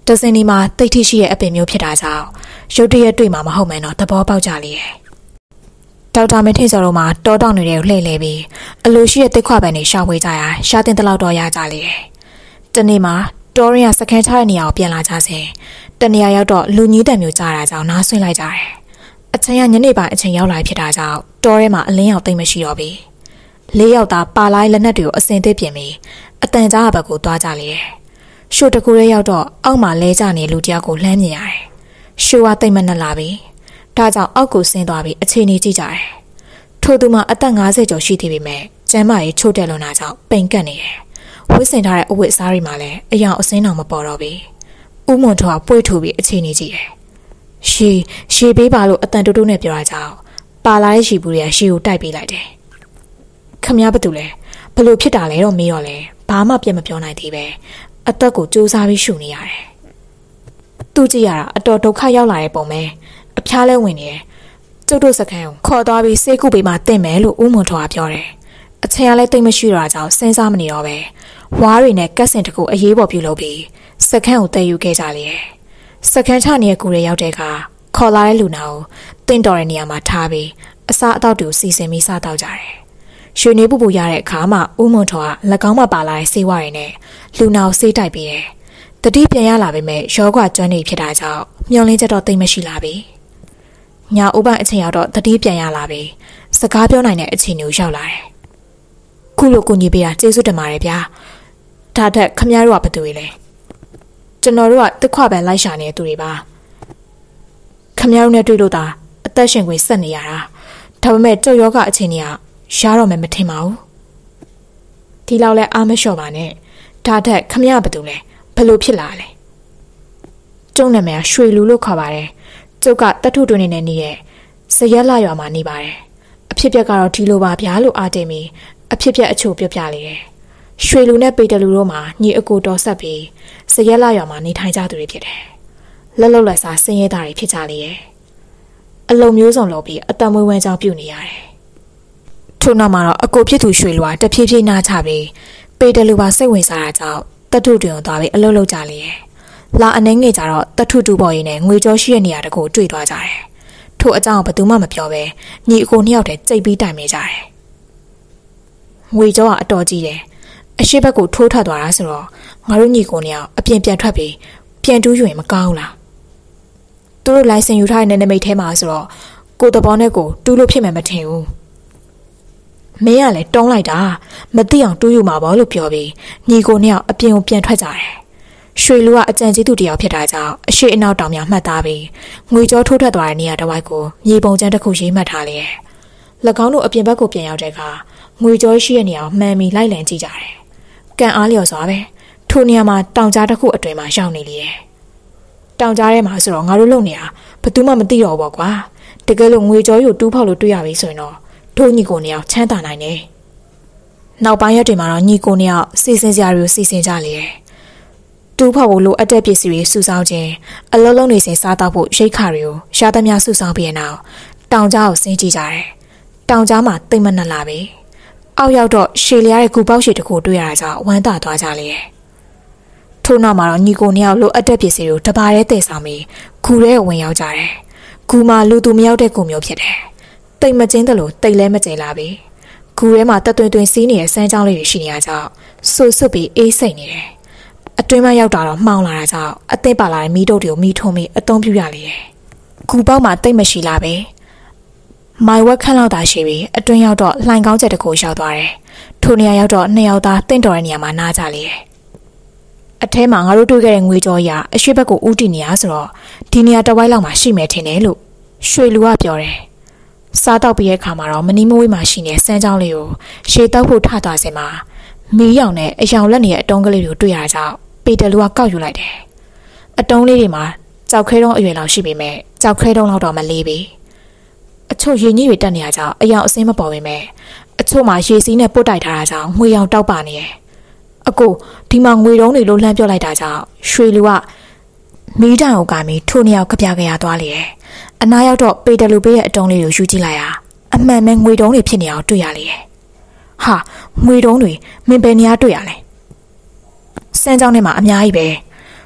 တစင်ဒီမှာတိတ်ထိရှိရဲ့အပင်မျိုးဖြစ်တာကြောင့်ရုတ်တရက်တွေ့မှာမဟုတ်မှန်းတော့သဘောပေါက်ကြလေရဲ့ဒေါက်တာမင်းထင်းစောတို့မှာတောတောင်တွေကိုလှည့်လဲပြီးအလိုရှိရဲ့တစ်ခွပန်တွေရှာဖွေကြရာရှာတင်တလောက်တော့ရကြလေရဲ့တနေ့မှာတော်ရင်ကစကန်ချတဲ့နေရာကိုပြန်လာကြစဉ်တနေရာရောက်တော့လူကြီးတံမျိုးကြားတာကြောင့်နားဆွင့်လိုက်ကြတယ်အချိန်ကညနေပိုင်းအချိန်ရောက်လာဖြစ်တာကြောင့်တောထဲမှာအလင်းရောက်သိမ့်မရှိတော့ပြီလေးယောက်သားပါလိုက်လက်နက်တွေကိုအစင်သစ်ပြင်ပြီးအတန်ကြားဘက်ကိုသွားကြလေရဲ့ရှိုတကူရဲရောက်တော့အောက်မှာလဲကျနေလူတယောက်ကိုလှမ်းမြင်ရတယ်ရှိုကသိမ့်မနှက်လာပြီဒါကြောင့်အောက်ကိုဆင်းသွားပြီးအခြေအနေကြည့်ကြတယ်ထို့သူမှာအသက်၅၀ကျော်ရှိသေးပေမဲ့ကျမ်းမာရေးချို့တက်လွန်တာကြောင့်ပိန်ကပ်နေတယ်ဝှစ်စင်ထားတဲ့အဝတ်အစားတွေမှာလည်းအယောင်အစင်းတော်မပေါ်တော့ပြီဥမွန်ထွားပွေ့ထူပြီးအခြေအနေကြည့်တယ်ရှီရှီပေးပါလို့အတန်တိုးတိုးနဲ့ပြောတာကြောင့်ပါလာတဲ့ရှီဘူးတွေကရှီကိုတိုက်ပေးလိုက်တယ်ခမရဘာတူလဲဘလို့ဖြစ်တာလဲတော့မေးတော့လဲဘာမှပြတ်မပြောနိုင်သေးပဲအသက်ကိုစူးစမ်းပြီးရှူနေရတယ်သူကြည့်ရတာအတော်ဒုက္ခရောက်လာတဲ့ပုံပဲအဖျားလဲဝင်နေတယ်ကျုပ်တို့စခန်းကိုခေါ်သွားပြီးစေကုပေးမှတင့်မယ်လို့ဦးမွန်ထွားပြောတယ်အချိန်ကလည်းတိတ်မရှိတော့ကြောင့်စဉ်းစားမနေတော့ပဲဝါးတွေနဲ့ကတ်စင်တကူအရေးပေါ်ပြုလုပ်ပြီးစခန်းကိုတည်ယူခဲ့ကြလေတယ်စခန်းချနေတဲ့ကူတွေရောက်တဲ့အခါခေါ်လာတဲ့လူနာကိုတင့်တော်တဲ့နေရာမှာထားပြီးအစားအသောက်တွေကိုစီစဉ်ပြီးစားတော့ကြတယ်ရွှေနေပူပူရတဲ့အခါမှာဦးမွန်ထွား၎င်းမှာပါလာတဲ့ဆေးဝါးတွေနဲ့လူနာကိုဆေးတိုက်ပြီးတယ်တတိပြန်ရလာပေမဲ့ရောဂါကျွမ်းနေဖြစ်တာကြောင့်မျောလင်းချက်တော့တိတ်မရှိလာပြီညအိုးပိုင်းအချိန်ရောက်တော့တတိပြန်ရလာပြီစကားပြောနိုင်တဲ့အခြေအနေကိုရောက်လာတယ်ခုလိုကူညီပေးတာကျေးဇူးတင်ပါတယ်ဗျာဒါတက်ခမရတို့ကဘယ်သူတွေလဲကျွန်တော်တို့ကတစ်ခွပန်လိုက်ရှာနေတဲ့သူတွေပါခမရတို့နဲ့တွေ့လို့သာအသက်ရှင်ခွင့်ဆက်နေရတာဒါပေမဲ့ကြောက်ရောဂါအခြေအနေကရှားတော့မယ်မထင်ပါဘူးဒီလောက်လဲအားမလျှော့ပါနဲ့ဒါတက်ခမရဘယ်သူလဲဘယ်လိုဖြစ်လာလဲကျုံနာမည်ကရွှေလူလို့ခေါ်ပါတယ်ကျုပ်ကတထုတွင်နေနေရဲ့စရက်လာရွာမှာနေပါတယ်အဖြစ်ပြက်ကတော့ဒီလိုပါဗျာလို့အားတင်ပြီးအဖြစ်ပြက်အချို့ပြပြလေတယ်ရွှေလူနဲ့ပေတလူတို့မှာညီအကိုတော်ဆက်ပြီးစရက်လာရွာမှာနေထိုင်ကြသူတွေဖြစ်တယ်လက်လုံလက်စားဆင်းရဲသားတွေဖြစ်ကြလေရဲ့အလုံးမျိုးစုံလုပ်ပြီးအတမွေးဝမ်းကြောင်းပြုတ်နေရတယ်ထို့နောက်မှာတော့အကိုဖြစ်သူရွှေလူကတဖြည်းဖြည်းနားချပြီးပေတလူပါစိတ်ဝင်စားတာကြောင့်တထုတွင်ကိုသွားပြီးအလုပ်လုပ်ကြလေရဲ့လာအနေငယ်ကြတော့တထုတူပေါ်ရင်းနဲ့ငွေကြောရှိတဲ့နေရာတကူတွေ့သွားကြတယ်ထို့အကြောင်းဘယ်သူမှမပြောပဲညီအကိုနှစ်ယောက်တည်းကြိတ်ပြီးတိုင်နေကြတယ်ငွေကြောကအတော်ကြီးတယ်အရှိဘက်ကိုထိုးထွက်သွားတာဆိုတော့ငါတို့ညီကိုနှစ်ယောက်အပြင်ပြန်ထွက်ပြီးပြန်တူးယူရင်မကောင်းလားသူတို့လိုင်စင်ယူထားတဲ့နမိတ်ထဲမှာဆိုတော့ကိုတဘောနဲ့ကိုတူးလို့ဖြစ်မှမထင်ဘူးမင်းကလည်းတုံးလိုက်တာမသိအောင်တူးယူမှာပေါ့လို့ပြောပြီးညီကိုနှစ်ယောက်အပြင်ကိုပြန်ထွက်ကြတယ်ရွှေလူကအကြံကြီးသူတယောက်ဖြစ်တာကြောင့်အရှိအနောက်တောင်များမှတ်သားပြီးငွေကြောထိုးထွက်သွားတဲ့နေရာတစ်ဝိုက်ကိုမြေပုံကျန်းတစ်ခုရေးမှတ်ထားလေ၎င်းတို့အပြင်ဘက်ကိုပြန်ရောက်တဲ့အခါငွေကြောရှိတဲ့နေရာကိုမှန်ပြီးလိုက်လံကြည့်ကြတယ်ကံအားလျော်စွာပဲထိုနေရာမှာတောင်ကြားတစ်ခုအတွင်မှာရောက်နေလေတယ်တောင်ကြားထဲမှာဆိုတော့ငါတို့လုံနေတာဘယ်သူမှမသိတော့ဘူးကွာတကယ်လို့ငွေကြောကိုတူးဖောက်လို့တွေ့ရပြီဆိုရင်တော့တို့ညီကိုနှစ်ယောက်ချမ်းသာနိုင်တယ်နောက်ပိုင်းရက်တွေမှာတော့ညီကိုနှစ်ယောက်စီစဉ်စရာတွေကိုစီစဉ်ကြလေတယ်တူးဖောက်ဖို့လိုအပ်တဲ့ပစ္စည်းတွေစုဆောင်းခြင်းအလုံးလုံးနေစဉ်စားတော့ဖို့ရိတ်ခါတွေကိုရှားသမျှစုဆောင်းပြီးနောက်တောင်ကြားကိုဆင်းကြည့်ကြတယ်တောင်ကြားမှာတိတ်မနှက်လာပြီအောက်ရောက်တော့ရှည်လျားတဲ့ဂူပေါက်ရှည်တစ်ခုတွေ့ရတာကြောင့်ဝမ်းသာသွားကြလေတယ်ထို့နောက်မှာတော့ညီကိုနှစ်ယောက်လိုအပ်တဲ့ပစ္စည်းတွေကိုတပါးတည်းတည်ဆောင်ပြီးဂူထဲဝင်ရောက်ကြတယ်ဂူမှာလူသူမရောက်တဲ့ဂူမျိုးဖြစ်တယ်တိတ်မကျင်းတယ်လို့တိတ်လဲမကျင်လာပြီဂူထဲမှာတသွင်သွင်စီးနေတဲ့စမ်းကြောင်းလေးတွေရှိနေရကြောင်းဆူဆွတ်ပြီးအေးစိတ်နေတယ်အတွင်းမှာရောက်တာတော့မှောင်လာတာကြောင့်အသစ်ပါလာတဲ့မီးတုပ်တွေကိုမီးထုံးပြီးအသုံးပြုရလေတယ်ဂူပေါက်မှာတိတ်မရှိလာပဲမိုင်ဝက်ခန့်လောက်သာရှိပြီးအတွင်းရောက်တော့လှိုင်ကောင်းချက်တစ်ခုရောက်သွားတယ်ထိုနေရာရောက်တော့နှစ်ယောက်သားတင့်တော်တဲ့နေရာမှာနားကြလေတယ်အထဲမှာငါတို့တွေ့ခဲ့တဲ့ငွေကြောရအရှိဘက်ကိုဥတီနေရဆိုတော့ဒီနေရာတစ်ဝိုက်လောက်မှာရှိမယ်ထင်တယ်လို့ရွှေလူကပြောတယ်စားတော့ပြီးရဲ့အခါမှာတော့မနီးမဝေးမှာရှိနေတဲ့စမ်းကြောင်းလေးကိုရှေတောက်ဖို့ထသွားစင်မှာမီးရောင်နဲ့အယောင်လက်နေတဲ့အတုံးကလေးတွေကိုတွေ့ရတာကြောင့်ပေတလူကကောက်ယူလိုက်တယ်အတုံးလေးတွေမှာကြောက်ခဲတုံးအရွယ်လောက်ရှိပေမဲ့ကြောက်ခဲတုံးလောက်တော့မလေးပြီအချို့ရေကြီးတွေတက်နေရကြောင်းအယောင်အစင်းမပေါ်ပေမဲ့အချို့မှာရေစီးနဲ့ပုတ်တိုက်ထားတာကြောင့်ငွေရောင်တောက်ပါနေတယ်အကိုဒီမှာငွေတုံးတွေလိုလှမ်းပြောလိုက်တာကြောင့်ရွှေလူကမီးတိုင်ကိုကမီထိုနေရောက်ကြပြကြရသွားလေတယ်အနားရောက်တော့ပေတလူပေးရဲ့အတုံးလေးကိုယူကြည့်လိုက်ရအမှန်ပဲငွေတုံးတွေဖြစ်နေအောင်တွေ့ရလေတယ်ဟာငွေတုံးတွေမင်းဘယ်နေရာတွေ့ရလဲစမ်းကြောင်းထဲမှာအများကြီးပဲ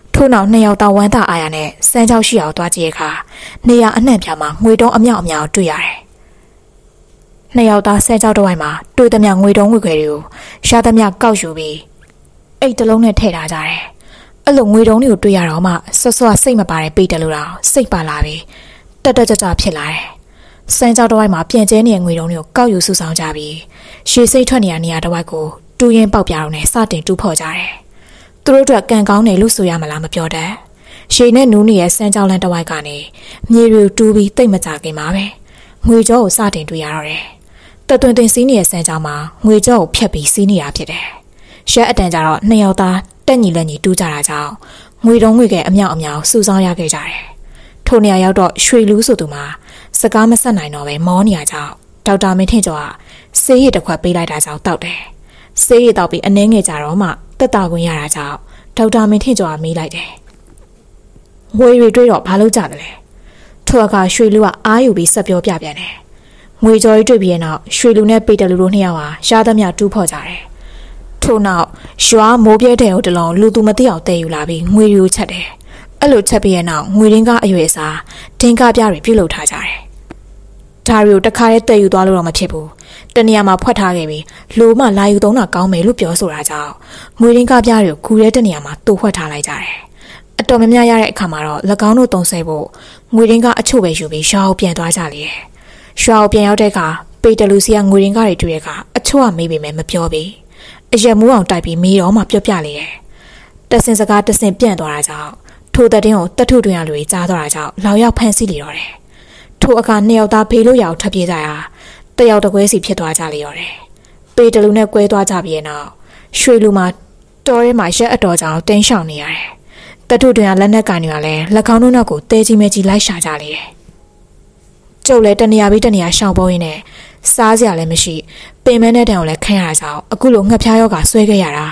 ထို့နောက်နှစ်ယောက်သားဝမ်းသာအားရနဲ့စမ်းကြောက်ရှိအောင်သွားကြည့်ခါနေရအနှံ့ပြမှာငွေတုံးအမြောက်အများတွေ့ရတယ်။နှစ်ယောက်သားစမ်းကြောက်တစ်ဝိုင်းမှာတွေ့သမျှငွေတုံးငွေခွေတွေကိုရှားသမျှကောက်ယူပြီးအိတ်တလုံးနဲ့ထည့်ထားကြတယ်။အဲ့လိုငွေတုံးတွေကိုတွေ့ရတော့မှဆွဆွစိတ်မပါတဲ့ပိတ်တယ်လို့တော့စိတ်ပါလာပြီးတက်တက်ကြကြဖြစ်လာတယ်။စမ်းကြောက်တစ်ဝိုင်းမှာပြင်ကျဲနေတဲ့ငွေတုံးတွေကိုကောက်ယူစုဆောင်ကြပြီးရှေ့စိတ်ထွက်နေရနေရတစ်ဝိုက်ကိုတူးရင်ပေါက်ပြတော့နဲ့စတင်တူးဖော်ကြတယ်။သူတို့အတွက်ကံကောင်းတယ်လို့ဆိုရမလားမပြောတတ်ရှေနဲ့နူးနေရဲ့စမ်းကြောက်လန်းတစ်ဝိုက်ကနေမြေရီတူးပြီးတိတ်မကြခင်ပါပဲငွေကြောကိုစတင်တွေ့ရတော့တယ်တသွင်တင်စီးနေတဲ့စမ်းကြောက်မှာငွေကြောကိုဖြတ်ပြီးစီးနေတာဖြစ်တယ်ရှက်အတန်ကြတော့နှစ်ယောက်သားတက်ညီလက်ညီတူးကြတာကြောင့်ငွေတုံးငွေကအမြောက်အများစုဆောင်းရခဲ့ကြတယ်ထိုနေရာရောက်တော့ရွှေလူးဆိုသူမှာစကားမဆက်နိုင်တော့ပဲမောနေရကြောင်းဒေါက်တာမင်းထင်ကျော်ကဆေးရည်တစ်ခွက်ပေးလိုက်တာကြောင့်တောက်တယ်ဆေးရည်တောက်ပြီးအနှဲငယ်ကြတော့မှတက်တာခွင့်ရတာကြောင့်ဒေါက်တာမင်းထင်ကျော်ကမေးလိုက်တယ်ငွေတွေတွေ့တော့ဘာလို့ကြတယ်လဲထိုအခါရွှေလူကအားယူပြီးဆက်ပြောပြပြန်တယ်ငွေကြော်ရီတွေ့ပြီးနောက်ရွှေလူနဲ့ပေတလူတို့နှစ်ယောက်ဟာရှားသမျှတူးဖော်ကြတယ်ထို့နောက်ရွာမိုးပြဲတဲ့ကိုတလုံးလူသူမသိအောင်တည်ယူလာပြီးငွေတွေကိုချက်တယ်အဲ့လိုချက်ပြီးရဲ့နောက်ငွေရင်းကအရွယ်အစားဒင်းကားပြတွေပြုတ်လုပ်ထားကြတယ်ဒါတွေကိုတခါတည်းတည်ယူသွားလို့တော့မဖြစ်ဘူးတနေရာမှာဖွက်ထားခဲ့ပြီးလိုမှလာယူသုံးတာကောင်းမယ်လို့ပြောဆိုတာကြောင့်ငွေရင်းကားပြတွေကိုကူရဲတဲ့နေရာမှာတူဖွက်ထားလိုက်ကြတယ်အတော်များများရတဲ့အခါမှာတော့၎င်းတို့တုံးဆဲဖို့ငွေရင်းကအချို့ပဲယူပြီးရွာကိုပြန်သွားကြလေရွာကိုပြန်ရောက်တဲ့အခါပေတလူစီကငွေရင်းကားတွေတွေ့တဲ့အခါအချို့ကမေးပေမဲ့မပြောပြီးအရက်မူးအောင်တိုက်ပြီးမေးတော့မှပြောပြလေတယ်တဆင်စကားတဆင်ပြန့်သွားတာကြောင့်ထိုတဲ့တင်းကိုတထုတွင်ရလူတွေကြားသွားတာကြောင့်လောက်ရောက်ဖမ်းဆီးလေတော့တယ်ထိုအခါနှစ်ယောက်သားဖေးလို့ရအောင်ထပ်ပြေးကြရာတယောက်တကွဲစီဖြစ်သွားကြလေတော့တယ်ပေတလူနဲ့ကွဲသွားကြပြီးနောက်ရွှေလူမှာတော်ရဲမှာရက်အတော်ကြောင်တင်းရှောင်နေရတယ်တထုတွင်ကလက်နက်ကင်တွေကလည်းလက်ကောင်းတို့နောက်ကိုတဲကြီးမဲကြီးလိုက်ရှာကြလေတယ်ကျုပ်လည်းတနေရာပြီးတနေရာရှောင်ပေါ်ရင်းနဲ့စားစရာလည်းမရှိပင်မနဲ့တန်ကိုလည်းခန့်ရတာကြောင့်အခုလိုငှက်ဖျားယောဂဆွဲခဲ့ရတာ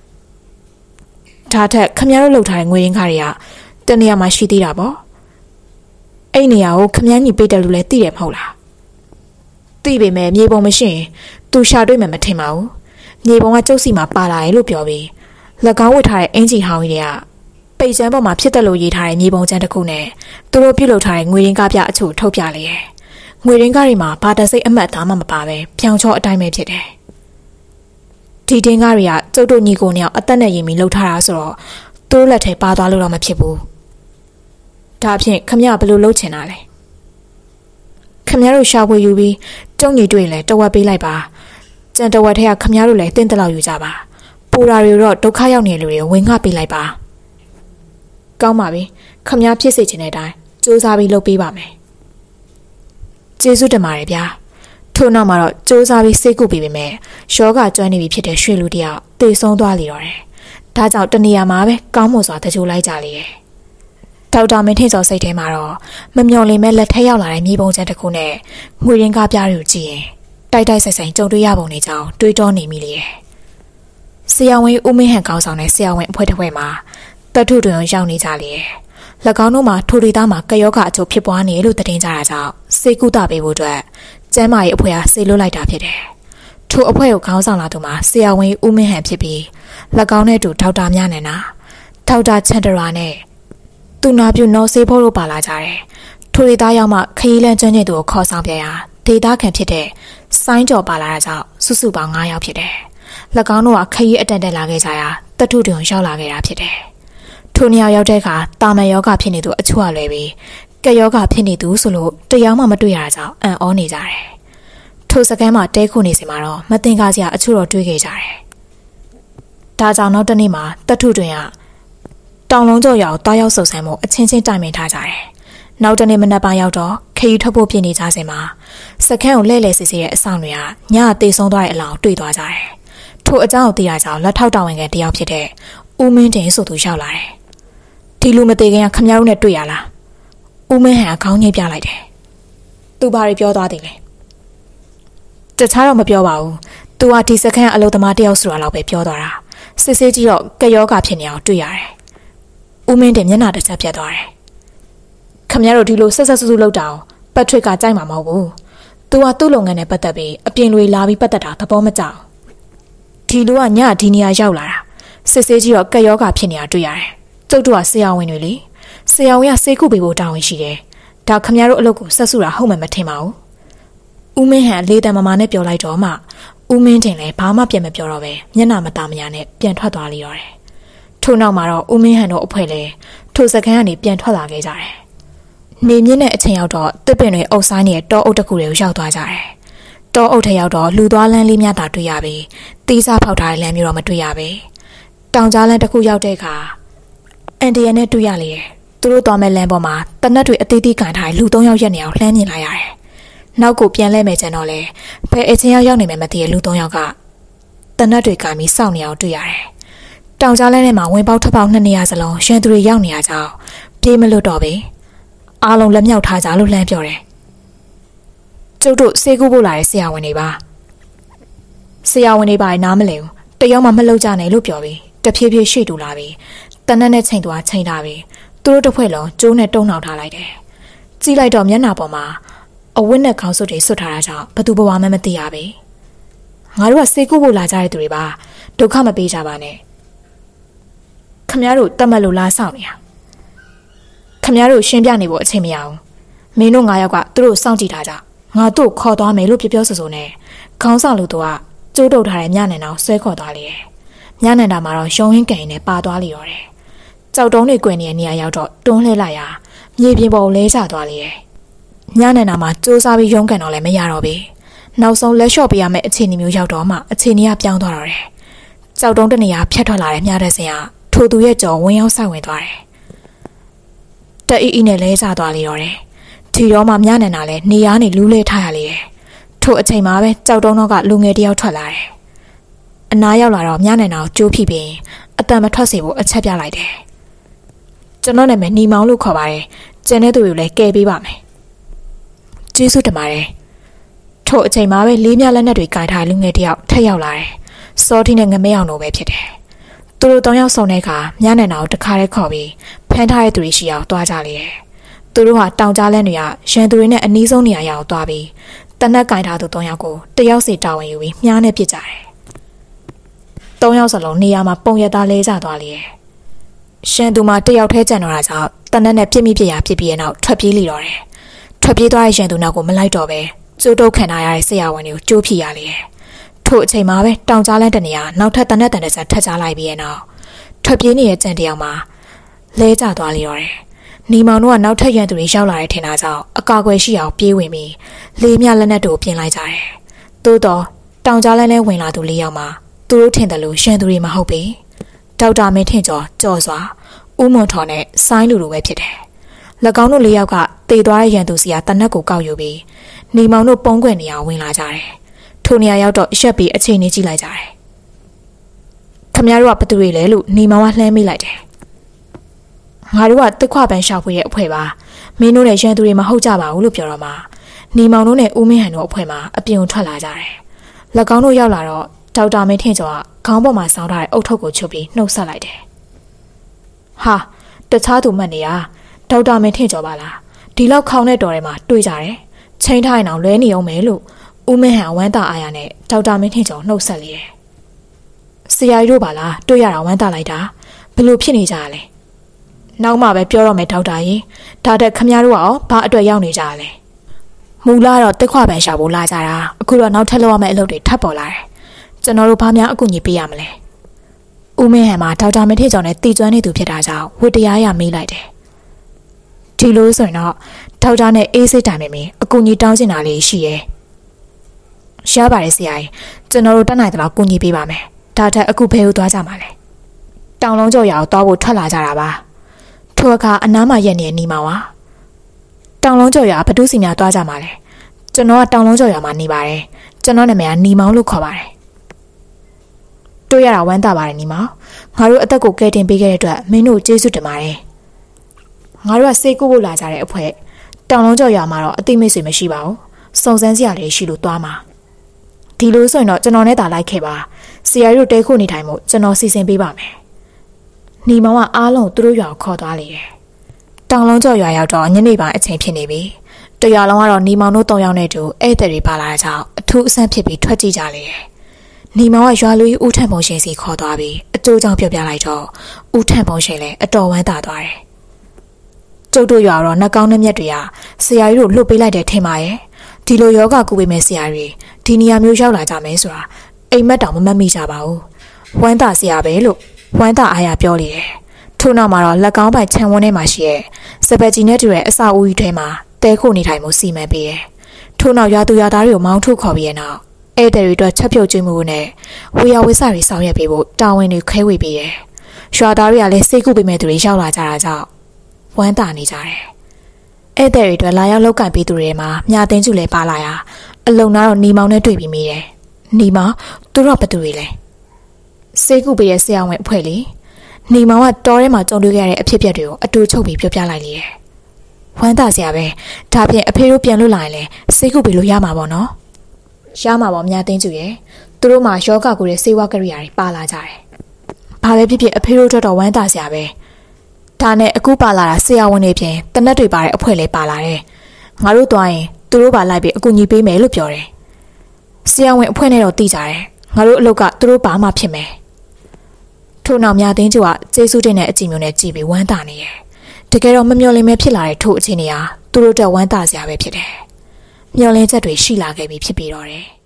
ဒါထက်ခမရတို့လှုပ်ထားတဲ့ငွေရင်းကားတွေကတနေရာမှာရှိသေးတာပေါ့အဲ့နေရာကိုခမရညီပေးတယ်လို့လည်းသိတယ်မဟုတ်လားသိပေမဲ့မြေပုံမရှိရင်သူရှာတွေ့မှမထင်ပါဘူးမြေပုံကကျုပ်စီမှာပါလာတယ်လို့ပြောပြီးလက်ကောင်းဝတ်ထားတဲ့အင်ဂျီဟောင်းကြီးတွေကပိတ်ချမ်းပေါ်မှာဖြစ်တယ်လို့ရေးထားတဲ့မြေပုံချမ်းတစ်ခုနဲ့သူတို့ပြုတ်လုပ်ထားတဲ့ငွေရင်းကားပြအချို့ထုတ်ပြလေတယ်ငွေရင်းကားတွေမှာဘာတစိတ်အမှတ်သားမှမပါပဲဖြောင်ချောအတိုင်းပဲဖြစ်တယ်ဒီတင်းကားတွေကကျုပ်တို့ညီကိုနှစ်ယောက်အသက်နဲ့ရင်ပြီးလှုပ်ထားတာဆိုတော့သူတို့လက်ထဲပါသွားလို့တော့မဖြစ်ဘူးဒါဖြင့်ခမရဘယ်လိုလုပ်ချင်တာလဲခမရတို့ရှာဖွေယူပြီးတုံးညီတွေ့လဲတဝက်ပေးလိုက်ပါကြံတဝက်ထဲကခမရတို့လည်းတင်းတလောက်ယူကြပါပူရာတွေတော့ဒုက္ခရောက်နေလူတွေဝင်ငှပေးလိုက်ပါကောင်းပါပြီခမရဖြစ်စေချင်တဲ့အတိုင်းစူးစမ်းပြီးလုပ်ပေးပါမယ်ကျေးဇူးတင်ပါတယ်ဗျာထို့နောက်မှာတော့စူးစမ်းပြီးစိတ်ကူပြီးပေမဲ့ယောဂကျွမ်းနေပြီဖြစ်တဲ့ရွှေလူတယောက်တေဆုံးသွားလေတော့တယ်ဒါကြောင့်တနေရာမှာပဲကောင်းမွန်စွာတကြိုလိုက်ကြလေတယ်ဒေါက်တာမင်းထင်စောစိတ်ထဲမှာတော့မမျော်လင့်မဲ့လက်ထက်ရောက်လာတဲ့မြေပုံချမ်းတစ်ခုနဲ့ငွေရင်းကားပြားတွေကိုကြည့်ရင်တိုက်တိုက်ဆိုင်ဆိုင်ကြုံတွေ့ရပုံနေကြောင်းတွေးတောနေမိလေတယ်ဆရာဝန်ဦးမင်းဟန်ကောင်းဆောင်တဲ့ဆရာဝန်အဖွဲ့တစ်ဖွဲ့မှာတထုတွင်ရောက်နေကြလေတယ်၎င်းတို့မှာထိုဒေသမှာကယောဂအချို့ဖြစ်ပွားနေလို့သတင်းကြတာကြောင့်စေကုသပေးဖို့အတွက်ကျမ်းမာရေးအဖွဲ့အားဆေလွတ်လိုက်တာဖြစ်တယ်ထိုအဖွဲ့ကိုခေါင်းဆောင်လာသူမှာဆရာဝန်ဦးမင်းဟန်ဖြစ်ပြီး၎င်းနဲ့တူဒေါက်တာမြနန္ဒာဒေါက်တာချန်ဒရာနဲ့သူနာပြုနော်ဆေးဖို့တို့ပါလာကြတယ်ထိုဒေသရောက်မှခရီးလန်းကျွမ်းကျင်သူကိုခေါ်ဆောင်ပြန်ရာဒေသခံဖြစ်တဲ့ဆိုင်းကျော်ပါလာတာကြောင့်စုစုပေါင်း၅ယောက်ဖြစ်တယ်၎င်းတို့ကခရီးအတန်တက်လာခဲ့ကြရာတထုတွင်ရောက်လာခဲ့တာဖြစ်တယ်ထိုနေရာရောက်တဲ့အခါတာမန်ယောဂဖြစ်နေသူအချို့အလွယ်ပြီးကက်ယောဂဖြစ်နေသူဆိုလို့တရားမှမတွေ့ရတာကြောင့်အံ့ဩနေကြတယ်ထိုစကမ်းမှာတဲခုနေစီမှာတော့မတင်ကားစရာအချို့တော့တွေးခဲ့ကြတယ်ဒါကြောင့်နောက်တနေ့မှာတထုတွင်ကတောင်လုံးကျော်ရောက်တားရောက်ဆုပ်ဆန်းမှုအချင်းချင်းတိုင်ပင်ထားကြတယ်နောက်တနေ့မနက်ပိုင်းရောက်တော့ခရီးထွက်ဖို့ပြင်နေကြစဉ်မှာစကမ်းကိုလဲ့လဲ့စစ်စစ်ရဲ့အဆောင်တွေကညတေဆုံးသွားတဲ့အလောင်းတွေ့သွားကြတယ်ထိုအကြောင်းကိုသိရကြောင်းလက်ထောက်တာဝန်ခံတယောက်ဖြစ်တဲ့ဦးမင်းတင်ဆိုသူရောက်လာတယ်ဒီလူမသေးခင်ကခမရတို့နဲ့တွေ့ရလားဦးမင်းဟန်အကောင်းကြီးပြလိုက်တယ်သူဘာတွေပြောသွားသေးလဲတခြားတော့မပြောပါဘူးသူကဒီစခန်းအလုပ်သမားတယောက်ဆိုတာလောက်ပဲပြောသွားတာစစ်စစ်ကြီးတော့ကယောဂဖြစ်နေအောင်တွေ့ရတယ်ဦးမင်းတင်မျက်နှာတစ်ချက်ပြတ်သွားတယ်ခမရတို့ဒီလိုဆက်ဆက်ဆူဆူလုပ်တာပတ်ထရစ်ကကြိုက်မှာမဟုတ်ဘူးသူကသူ့လုပ်ငန်းနဲ့ပတ်သက်ပြီးအပြင်တွေလာပြီးပတ်သက်တာသဘောမကျဒီလူကညဒီနေရာရောက်လာတာစစ်စစ်ကြီးတော့ကယောဂဖြစ်နေတာတွေ့ရတယ်ကျကျုပ်တို့ကဆရာဝန်တွေလေဆရာဝန်ကစေကုပေးဖို့တာဝန်ရှိတယ်ဒါခမရတို့အလုပ်ကိုဆက်စုတာဟုတ်မှမထင်ပါဘူးဦးမင်းဟန်လေးတန်မမာနဲ့ပြောလိုက်တော့မှဦးမင်းတင်လည်းဘာမှပြန်မပြောတော့ပဲမျက်နှာမသားမရနဲ့ပြန်ထွက်သွားလိရောတယ်ထို့နောက်မှာတော့ဦးမင်းဟန်တို့အဖွဲ့လည်းထိုစကန်ကနေပြန်ထွက်လာခဲ့ကြတယ်နေမြင့်တဲ့အချိန်ရောက်တော့တစ်ပင်တွေအုပ်ဆိုင်နေတဲ့တောအုပ်တစ်ခုတွေကိုရောက်သွားကြတယ်တောအုပ်ထက်ရောက်တော့လူသွားလမ်းလေးများသာတွေ့ရပြီးတီးစားဖောက်ထားတဲ့လမ်းမျိုးတော့မတွေ့ရပဲတောင်ကြားလမ်းတစ်ခုရောက်တဲ့အခါအန်ဒီယန်နဲ့တွေ့ရလေတယ်သူတို့သွားမဲ့လမ်းပေါ်မှာတနက်တွေအသေးသေးကန်ထားတဲ့လူသုံးယောက်ရက်နေအောင်လှမ်းမြင်လာရတယ်နောက်ကိုပြန်လဲမယ်ကျန်တော့လေဘယ်အချင်းရောက်ရောက်နေမယ်မသိတဲ့လူသုံးယောက်ကတနက်တွေကန်ပြီးစောင့်နေအောင်တွေ့ရတယ်တောင်ကြားလမ်းထဲမှာဝင်ပေါက်ထပ်ပေါက်နှစ်နေရာစလုံးရန်သူတွေရောက်နေရကြောင်းပြေးမလို့တော့ပဲအားလုံးလက်မြောက်ထားကြလို့လှမ်းပြောတယ်ကျုပ်တို့စေကူဖို့လာတဲ့ဆရာဝန်တွေပါဆရာဝန်တွေပါနားမလည်ဘူးတယောက်မှမလှုပ်ကြနဲ့လို့ပြောပြီးတဖြည်းဖြည်းရှေ့တူလာပြီးတနက်နဲ့ချိန်သွားချိန်ထားပြီးသူတို့တစ်ဖွဲ့လုံးကျိုးနဲ့တုံနှောက်ထားလိုက်တယ်ကြည့်လိုက်တော့မျက်နှာပေါ်မှာအဝတ်နဲ့ခေါင်းစွပ်တွေဆွတ်ထားတာကြောင့်ဘသူဘဝမှမသိရပဲငါတို့ကစေကူဖို့လာကြတဲ့သူတွေပါဒုက္ခမပေးကြပါနဲ့ခမရတို့တတ်မှတ်လို့လာဆောင်နေတာခမရတို့ရှင်းပြနေဖို့အချိန်မရဘူးမင်းတို့ငါယောက်ကသူတို့စောင့်ကြည့်ထားကြငါတို့ခေါ်သွားမယ်လို့ပြောပြောဆိုဆိုနဲ့ခေါင်းဆောင်လူတို့ကကျိုးတုပ်ထားတဲ့ညနေအောင်ဆွဲခေါ်သွားလေတယ်ညနေတာမှာတော့ရုံဟင်းကန်နဲ့ပါသွားလေရောတယ်ကြောက်တုံးတွေကွယ်နေတဲ့နေရာရောက်တော့တွန်းလှည့်လိုက်ရာမြေပြင်ပေါ်လဲကျသွားလေတယ်ညနေတာမှာစူးစားပြီးရုံးကန်တော့လည်းမရတော့ဘူးနောက်ဆုံးလက်လျှော့ပေးရမယ့်အခြေအနေမျိုးရောက်တော့မှအခြေအနေကပြောင်းသွားတော့တယ်ကြောက်တုံးတနေရာဖြတ်ထွက်လာတဲ့မြားတဲ့စင်ကထိုသူရဲ့ကြော်ဝင်းရောက်ဆိုင်ဝင်သွားတယ်တအီအီနဲ့လဲကျသွားလေရောတယ်ဒီတော့မှမြနန္ဒာလည်းနေရာနေလူးလဲထားရလေတယ်ထို့အချိန်မှာပဲကြောက်တုံးတော့ကလူငယ်တယောက်ထွက်လာတယ်အနားရောက်လာတော့မြနန္ဒာကိုကြိုးဖိပြီးအတန်မထွက်စေဖို့အချက်ပြလိုက်တယ်ကျွန်တော်နာမည်နီမောင်လို့ခေါ်ပါတယ်ကျန်တဲ့သူတွေလည်းကဲပေးပါမယ်ကျေးဇူးတင်ပါတယ်ထို့အချိန်မှာပဲလေးမြလက်နက်တွေကင်ထားလူငယ်တယောက်ထက်ရောက်လာတယ်စောထီနဲ့ငမဲအောင်တို့ပဲဖြစ်တယ်သူတို့တောင်းရောက်ဆောင်တဲ့အခါမြနန္ဒာကိုတခါတည်းခေါ်ပြီးဖမ်းထားတဲ့သူတွေရှိအောင်တွားကြလေတယ်သူတို့ဟာတောင်ကြားလန်းတွေကရန်သူတွေနဲ့အနီးဆုံးနေရာရောက်သွားပြီးတနက်ကင်ထားသူသုံးယောက်ကိုတယောက်စီတာဝန်ယူပြီးမြားနဲ့ပစ်ကြတယ်။သုံးယောက်စလုံးနေရာမှာပုံရသားလဲကျသွားလေတယ်။ရှန်သူမှာတယောက်ထဲကျန်တော့တာကြောင့်တနက်နဲ့ပြစ်မိပြစ်ရဖြစ်ပြီးရဲ့နောက်ထွက်ပြေးလိတော့တယ်။ထွက်ပြေးသွားတဲ့ရန်သူနောက်ကိုမလိုက်တော့ပဲကျိုးတုတ်ခံထားရတဲ့ဆရာဝန်တွေကိုကြိုးဖြီရလေတယ်။ထို့အချိန်မှာပဲတောင်ကြားလန်းတနေရာနောက်ထပ်တနက်တန်တဲ့ဆက်ထက်ချလိုက်ပြီးရဲ့နောက်ထွက်ပြေးနေတဲ့ကြံတယောက်မှာလဲကျသွားလိတော့တယ်။နီမောင်တို့ကနောက်ထပ်ရန်သူတွေရောက်လာတဲ့ထင်တာကြောင့်အကာအကွယ်ရှိအောင်ပြေးဝင်ပြီးလေးမြလက်နက်တို့ပြင်လိုက်ကြတယ်။သို့တော့တောင်ကြားလန်းလဲဝင်လာသူလေးယောက်မှာသူတို့ထင်တယ်လို့ရန်သူတွေမဟုတ်ပေ။ဒေါက်တာမင်းထင်ကျော်ကြော်စွာဦးမွန်ထော်နဲ့ဆိုင်းလူလိုပဲဖြစ်တယ်။၎င်းတို့လေးယောက်ကတေသွားတဲ့ရန်သူစီကတနက်ကိုကောက်ယူပြီးနီမောင်တို့ပုံးကွယ်နေအောင်ဝင်လာကြတယ်။ထိုနေရာရောက်တော့အရက်ပြီးအချိန်နေကြည့်လိုက်ကြတယ်။ခမရတို့ကဘသူတွေလဲလို့နီမောင်ကလှမ်းမိလိုက်တယ်ငါတို့ကတက်ခွပန်းရှောက်ဖွေရဲ့အဖွဲ့ပါမင်းတို့နဲ့ရန်သူတွေမဟုတ်ကြပါဘူးလို့ပြောတော့မှနီမောင်တို့နဲ့ဦးမင်းဟန်တို့အဖွဲ့မှာအပြင်ထွက်လာကြတယ်၎င်းတို့ရောက်လာတော့ဒေါက်တာမင်းထင်ကျော်ကခေါင်းပေါ်မှာဆောင်းထားတဲ့အုတ်ထုပ်ကိုချုပ်ပြီးနှုတ်ဆက်လိုက်တယ်ဟာတခြားသူမှတ်နေရဒေါက်တာမင်းထင်ကျော်ပါလားဒီလောက်ခေါင်းနဲ့တော်ထဲမှာတွေ့ကြတယ်ချိန်ထိုင်အောင်လွဲနေအောင်မယ်လို့ဦးမင်းဟန်ဝမ်းသာအားရနဲ့ဒေါက်တာမင်းထင်ကျော်နှုတ်ဆက်လေတယ်ဆရာကြီးတို့ပါလားတွေ့ရတာဝမ်းသာလိုက်တာဘယ်လိုဖြစ်နေကြရလဲနောက်မှပဲပြောတော့မယ်ဒေါက်တာကြီးဒါတက်ခမရတို့ကရောဘာအတွက်ရောက်နေကြရလဲမူလာတော့တက်ခွပန်ရှာဖို့လာကြတာအခုတော့နောက်ထပ်လောက်ရမယ့်အလုပ်တွေထပ်ပေါ်လာတယ်ကျွန်တော်တို့ဘာများအကူအညီပေးရမလဲဦးမင်းဟန်မှာဒေါက်တာမထေကျော်နဲ့တည်ကျွမ်းနေသူဖြစ်တာကြောင့်ဝတ်တရားရမေးလိုက်တယ်ဒီလိုဆိုရင်တော့ဒေါက်တာနဲ့အေးစိတ်တိုင်မင်းအကူအညီတောင်းချင်တာလေးရှိရဲ့ရပါတယ်ဆရာကြီးကျွန်တော်တို့တက်နိုင်တယ်လို့ကူညီပေးပါမယ်ဒါထက်အခုဘယ်ကိုသွားကြမှာလဲတောင်လုံးကျော်ရအောင်သွားဖို့ထွက်လာကြတာပါထိုအခါအနားမှာရက်နေနေမှာဝါတောင်လုံးကျော်ရဘသူစီများသွားကြမှာလဲကျွန်တော်ကတောင်လုံးကျော်ရမှာနေပါတယ်ကျွန်တော်နာမည်ကနီမောင်လို့ခေါ်ပါတယ်တွေ့ရတာဝမ်းသာပါတယ်နီမောင်ငါတို့အသက်ကိုကယ်တင်ပေးခဲ့တဲ့အတွက်မင်းတို့ကျေးဇူးတင်ပါတယ်ငါတို့ကစေကူဖို့လာကြတဲ့အဖွဲ့တောင်လုံးကျော်ရမှာတော့အသိမိတ်ဆွေမရှိပါဘူးစုံစမ်းစရာတွေရှိလို့သွားမှာဒီလိုဆိုရင်တော့ကျွန်တော်နဲ့တာလိုက်ခဲ့ပါဆရာကြီးတို့တဲခုနေထိုင်မှုကျွန်တော်စီစဉ်ပေးပါမယ်နီမောင်ကအားလုံးသူတို့ရွာကိုခေါ်သွားလေတယ်တောင်လုံးကျော်ရွာရောက်တော့ညနေပိုင်းအချိန်ဖြစ်နေပြီတရွာလုံးကတော့နီမောင်တို့၃ယောက်နဲ့တူဧည့်သည်တွေပါလာတဲ့ကြောင့်အထူးအဆန်းဖြစ်ပြီးထွက်ကြည့်ကြလေတယ်နေမောင်ကရွာလူကြီးဦးထံပုံရှင်စီခေါ်သွားပြီးအကျိုးကြောင့်ပြောပြလိုက်တော့ဦးထံပုံရှင်လည်းအတော်ဝမ်းသာသွားတယ်ကျုပ်တို့ရွာတော့နှကောင်းနှမျက်တွေကဆရာကြီးတို့လှုပ်ပေးလိုက်တယ်ထင်ပါရဲ့ဒီလိုယောဂကုပေးမဲ့ဆရာကြီးဒီနေရာမျိုးရောက်လာကြမယ်ဆိုတာအိမ်မက်တောင်မမှတ်မိကြပါဘူးဝမ်းသာဆရာပဲလို့ဝမ်းသာအားရပြောလေတယ်ထို့နောက်မှာတော့လက်ကောင်းပိုင်ခြံဝန်းထဲမှာရှိရဲ့စပက်ကြီးနဲ့တူတဲ့အစာအုပ်ကြီးထဲမှာတဲခုနေထိုင်မှုစီမံပေးတယ်ထို့နောက်ရွာသူရွာသားတွေကိုမောင်းထုတ်ခေါ်ပြီးတဲ့နောက်ဧည့်သည်တွေအတွက်ချက်ပြုတ်ကျွေးမှုနဲ့ဝေယဝိဆတွေဆောင်ရွက်ပေးဖို့တာဝန်တွေခဲဝေပေးတယ်ရွာသားတွေကလည်းစိတ်ကူးပေးမဲ့သူတွေရောက်လာကြတာကြောင့်ဝမ်းသာနေကြတယ်ဧည့်သည်တွေအတွက်လာရောက်လောက်ကင်ပေးသူတွေမှာမြာသိန်းကျူလည်းပါလာရာအလုံနာတော့နေမောင်နဲ့တွေ့ပြီးမိတယ်နေမောင်သူတို့ကဘသူတွေလဲစိတ်ကူးပေးတဲ့ဆရာဝန်အဖွဲ့လေနေမောင်ကတောထဲမှာကြုံတွေ့ခဲ့တဲ့အဖြစ်အပျက်တွေကိုအတူချုပ်ပြီးပြောပြလိုက်လေတယ်ဝမ်းသာစရာပဲဒါဖြင့်အဖေတို့ပြန်လွတ်လာရင်လည်းစိတ်ကူးပေးလို့ရမှာပေါ့နော်ရမှာပေါ့မြာသိန်းကျူရဲ့သူတို့မှာယောဂကိုတဲ့စေဝါကရိယာတွေပါလာကြတယ်ဘာပဲဖြစ်ဖြစ်အဖေတို့အတွက်တော့ဝမ်းသာစရာပဲဒါနဲ့အခုပါလာတာဆရာဝန်တွေပြင်တနက်တွေပါတဲ့အဖွဲ့လေးပါလာတယ်ငါတို့သွားရင်သူတို့ပါလိုက်ပြီးအကူညီပေးမယ်လို့ပြောတယ်ဆရာဝန်အဖွဲ့နဲ့တော့သိကြတယ်ငါတို့အလုပ်ကသူတို့ဘာမှဖြစ်မယ်ထို့နောက်မြာသိန်းကျူကကျေးဇူးတင်တဲ့အကြည့်မျိုးနဲ့ကြည်ပြီးဝမ်းသာနေတယ်တကယ်တော့မမျှော်လင့်မဲဖြစ်လာတဲ့ထို့အခြေအနေဟာသူတို့အတွက်ဝမ်းသာစရာပဲဖြစ်တယ်မျှော်လင့်ချက်တွေရှိလာခဲ့ပြီးဖြစ်ပြီးတော့တယ်